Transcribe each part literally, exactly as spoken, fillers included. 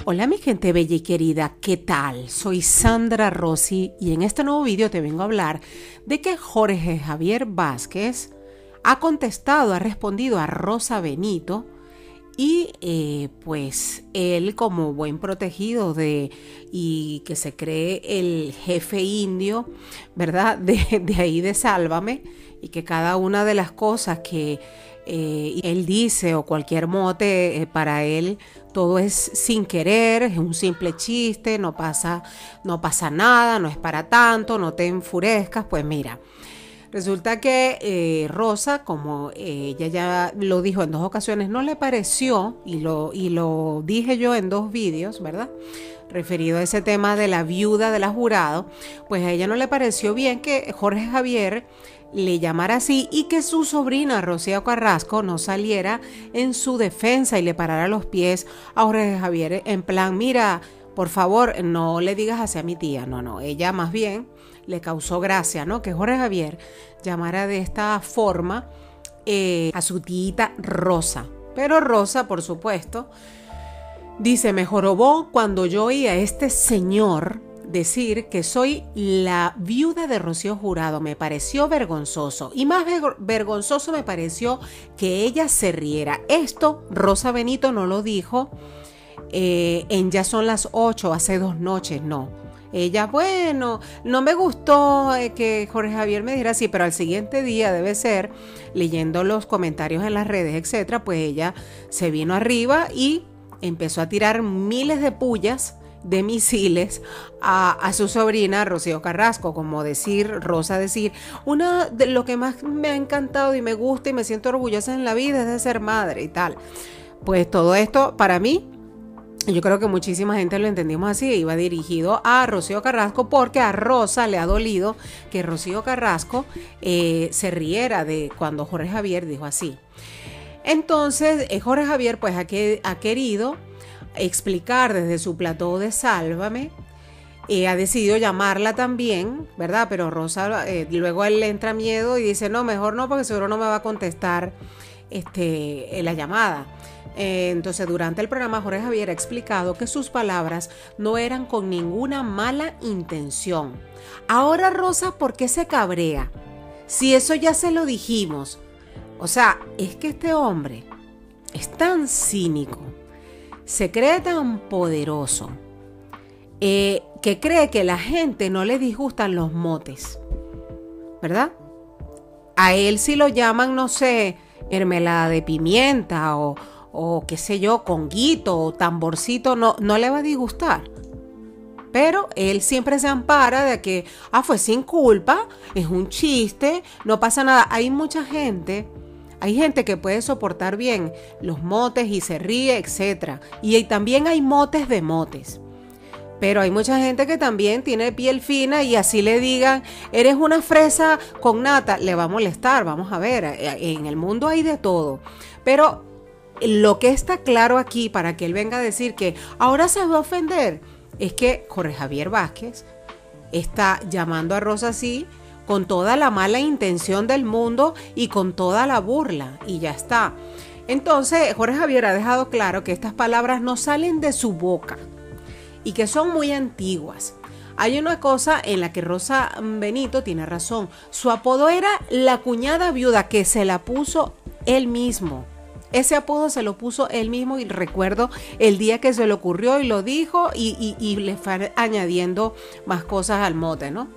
Hola mi gente bella y querida, ¿qué tal? Soy Sandra Rossi y en este nuevo video te vengo a hablar de que Jorge Javier Vázquez ha contestado, ha respondido a Rosa Benito y eh, pues él, como buen protegido de y que se cree el jefe indio, ¿verdad? De, de ahí de Sálvame, y que cada una de las cosas que eh, él dice o cualquier mote eh, para él todo es sin querer, es un simple chiste, no pasa, no pasa nada, no es para tanto, no te enfurezcas. Pues mira, resulta que eh, Rosa, como eh, ella ya lo dijo en dos ocasiones, no le pareció, y lo, y lo dije yo en dos vídeos, ¿verdad?, referido a ese tema de la viuda de la jurado, pues a ella no le pareció bien que Jorge Javier le llamara así y que su sobrina Rocío Carrasco no saliera en su defensa y le parara los pies a Jorge Javier en plan, mira, por favor, no le digas así a mi tía. No, no, ella más bien le causó gracia, ¿no?, que Jorge Javier llamara de esta forma eh, a su tita Rosa. Pero Rosa, por supuesto, dice, me jorobó cuando yo oí a este señor decir que soy la viuda de Rocío Jurado. Me pareció vergonzoso, y más vergonzoso me pareció que ella se riera. Esto Rosa Benito no lo dijo eh, en Ya son las ocho, hace dos noches, no. Ella, bueno, no me gustó eh, que Jorge Javier me dijera así, pero al siguiente día, debe ser, leyendo los comentarios en las redes, etcétera, pues ella se vino arriba y empezó a tirar miles de pullas, de misiles a, a su sobrina Rocío Carrasco, como decir, Rosa decir, una de lo que más me ha encantado y me gusta y me siento orgullosa en la vida es de ser madre y tal. Pues todo esto para mí, yo creo que muchísima gente lo entendimos así, iba dirigido a Rocío Carrasco, porque a Rosa le ha dolido que Rocío Carrasco eh, se riera de cuando Jorge Javier dijo así. Entonces eh, Jorge Javier pues ha, que, ha querido explicar desde su plató de Sálvame, eh, ha decidido llamarla también, ¿verdad? Pero Rosa, eh, luego él le entra miedo y dice, no, mejor no, porque seguro no me va a contestar este, eh, la llamada. Eh, entonces durante el programa Jorge Javier ha explicado que sus palabras no eran con ninguna mala intención. Ahora Rosa, ¿por qué se cabrea? Si eso ya se lo dijimos. O sea, es que este hombre es tan cínico, se cree tan poderoso, eh, que cree que la gente no le disgustan los motes, ¿verdad? A él si lo llaman, no sé, mermelada de pimienta o, o qué sé yo, conguito o tamborcito, no, no le va a disgustar. Pero él siempre se ampara de que, ah, fue sin culpa, es un chiste, no pasa nada. Hay mucha gente... Hay gente que puede soportar bien los motes y se ríe, etcétera. Y también hay motes de motes. Pero hay mucha gente que también tiene piel fina y así le digan, eres una fresa con nata, le va a molestar. Vamos a ver, en el mundo hay de todo. Pero lo que está claro aquí, para que él venga a decir que ahora se va a ofender, es que Jorge Javier Vázquez está llamando a Rosa así, con toda la mala intención del mundo y con toda la burla, y ya está. Entonces Jorge Javier ha dejado claro que estas palabras no salen de su boca y que son muy antiguas. Hay una cosa en la que Rosa Benito tiene razón. Su apodo era la cuñada viuda, que se la puso él mismo. Ese apodo se lo puso él mismo, y recuerdo el día que se le ocurrió y lo dijo, y, y, y le fue añadiendo más cosas al mote, ¿no?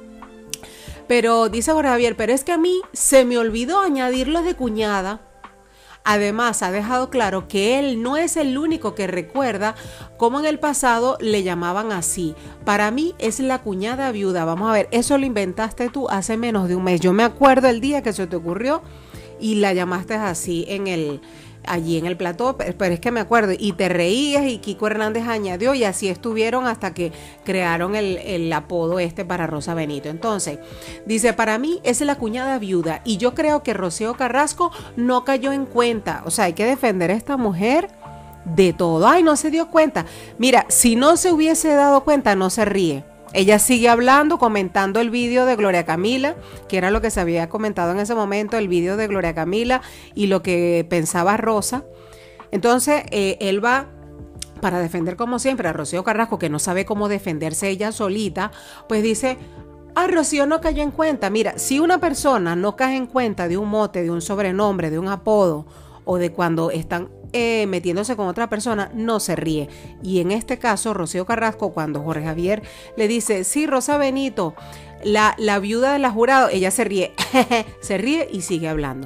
Pero dice Jorge Javier, pero es que a mí se me olvidó añadirlo de cuñada. Además, ha dejado claro que él no es el único que recuerda cómo en el pasado le llamaban así. Para mí es la cuñada viuda. Vamos a ver, eso lo inventaste tú hace menos de un mes. Yo me acuerdo el día que se te ocurrió y la llamaste así en el... allí en el plató, pero es que me acuerdo, y te reías, y Kiko Hernández añadió, y así estuvieron hasta que crearon el, el apodo este para Rosa Benito. Entonces, dice, para mí es la cuñada viuda, y yo creo que Rocío Carrasco no cayó en cuenta. O sea, hay que defender a esta mujer de todo. Ay, no se dio cuenta. Mira, si no se hubiese dado cuenta, no se ríe. Ella sigue hablando, comentando el vídeo de Gloria Camila, que era lo que se había comentado en ese momento, el vídeo de Gloria Camila y lo que pensaba Rosa. Entonces, eh, él va para defender como siempre a Rocío Carrasco, que no sabe cómo defenderse ella solita, pues dice, ah, Rocío no cayó en cuenta. Mira, si una persona no cae en cuenta de un mote, de un sobrenombre, de un apodo, o de cuando están eh, metiéndose con otra persona, no se ríe. Y en este caso, Rocío Carrasco, cuando Jorge Javier le dice, sí, Rosa Benito, la, la viuda de la Jurado, ella se ríe, se ríe y sigue hablando.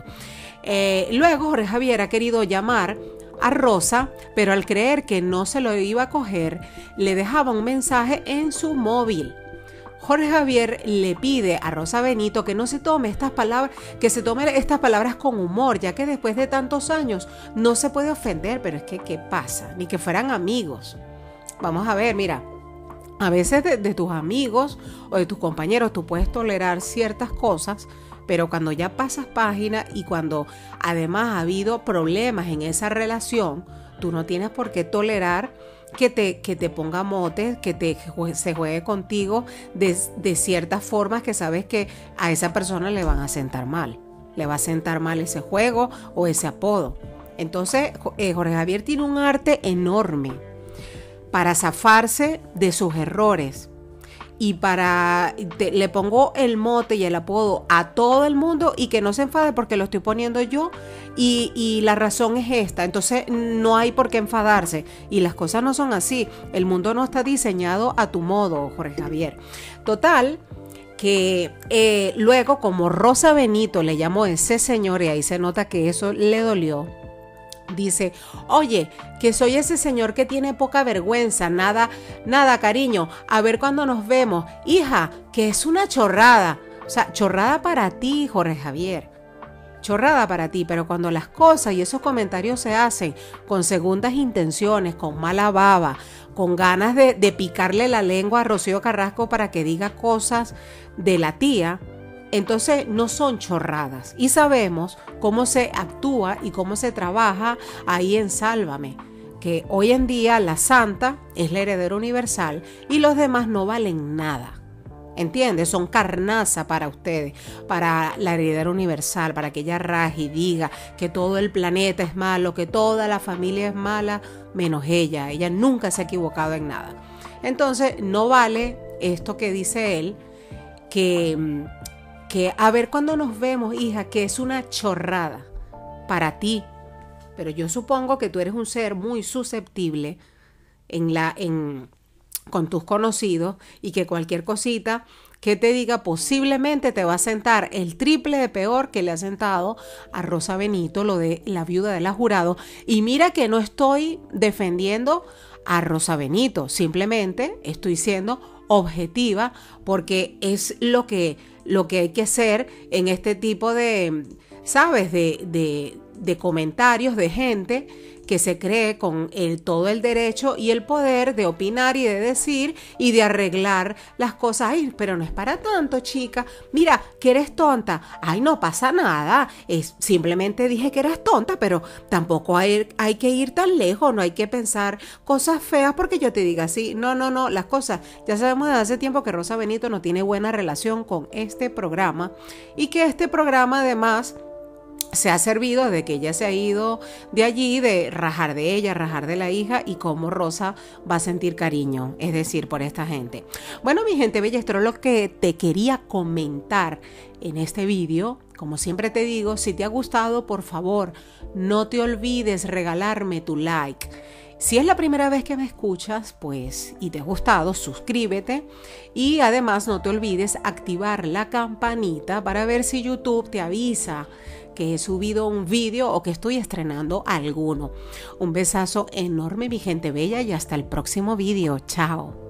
Eh, luego Jorge Javier ha querido llamar a Rosa, pero al creer que no se lo iba a coger, le dejaba un mensaje en su móvil. Jorge Javier le pide a Rosa Benito que no se tome estas palabras, que se tome estas palabras con humor, ya que después de tantos años no se puede ofender, pero es que ¿qué pasa? Ni que fueran amigos. Vamos a ver, mira, a veces de, de tus amigos o de tus compañeros tú puedes tolerar ciertas cosas, pero cuando ya pasas página y cuando además ha habido problemas en esa relación, tú no tienes por qué tolerar que te, que te ponga motes, que te, se juegue contigo de, de ciertas formas que sabes que a esa persona le van a sentar mal. Le va a sentar mal ese juego o ese apodo. Entonces, eh, Jorge Javier tiene un arte enorme para zafarse de sus errores. Y para, te, le pongo el mote y el apodo a todo el mundo y que no se enfade porque lo estoy poniendo yo y, y la razón es esta. Entonces no hay por qué enfadarse y las cosas no son así. El mundo no está diseñado a tu modo, Jorge Javier. Total, que eh, luego como Rosa Benito le llamó ese señor y ahí se nota que eso le dolió. Dice, oye, que soy ese señor que tiene poca vergüenza, nada, nada, cariño, a ver cuándo nos vemos. Hija, que es una chorrada. O sea, chorrada para ti, Jorge Javier. Chorrada para ti, pero cuando las cosas y esos comentarios se hacen con segundas intenciones, con mala baba, con ganas de, de picarle la lengua a Rocío Carrasco para que diga cosas de la tía, entonces no son chorradas y sabemos cómo se actúa y cómo se trabaja ahí en Sálvame, que hoy en día la santa es la heredera universal y los demás no valen nada. ¿Entiendes? Son carnaza para ustedes, para la heredera universal, para que ella raje y diga que todo el planeta es malo, que toda la familia es mala, menos ella. Ella nunca se ha equivocado en nada. Entonces no vale esto que dice él, que... que a ver cuándo nos vemos, hija, que es una chorrada para ti. Pero yo supongo que tú eres un ser muy susceptible en la, en, con tus conocidos y que cualquier cosita que te diga posiblemente te va a sentar el triple de peor que le ha sentado a Rosa Benito, lo de la viuda de la Jurado. Y mira que no estoy defendiendo a Rosa Benito, simplemente estoy siendo objetiva porque es lo que, lo que hay que hacer en este tipo de, ¿sabes? De, de, de comentarios de gente que se cree con el, todo el derecho y el poder de opinar y de decir y de arreglar las cosas. Ay, pero no es para tanto, chica. Mira, que eres tonta. Ay, no pasa nada. Es, simplemente dije que eras tonta, pero tampoco hay, hay que ir tan lejos. No hay que pensar cosas feas porque yo te diga así. No, no, no. Las cosas, ya sabemos desde hace tiempo que Rosa Benito no tiene buena relación con este programa y que este programa además se ha servido de que ella se ha ido de allí, de rajar de ella, rajar de la hija y cómo Rosa va a sentir cariño, es decir, por esta gente. Bueno, mi gente bella, esto es lo que te quería comentar en este vídeo. Como siempre te digo, si te ha gustado, por favor, no te olvides regalarme tu like. Si es la primera vez que me escuchas, pues, y te ha gustado, suscríbete y además no te olvides activar la campanita para ver si YouTube te avisa que he subido un vídeo o que estoy estrenando alguno. Un besazo enorme, mi gente bella, y hasta el próximo vídeo. Chao.